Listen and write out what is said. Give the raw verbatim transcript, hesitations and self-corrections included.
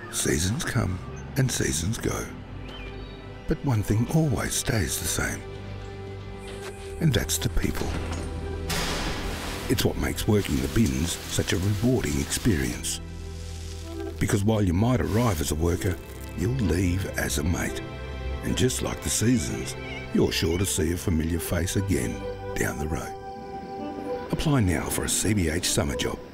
Seasons come and seasons go. But one thing always stays the same, and that's the people. It's what makes working the bins such a rewarding experience. Because while you might arrive as a worker, you'll leave as a mate. And just like the seasons, you're sure to see a familiar face again down the road. Apply now for a C B H Summer Job.